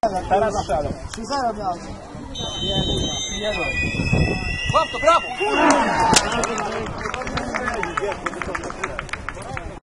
Teraz strzelą. 3-0 miał. Nie, kurwa. Łap to, brawo!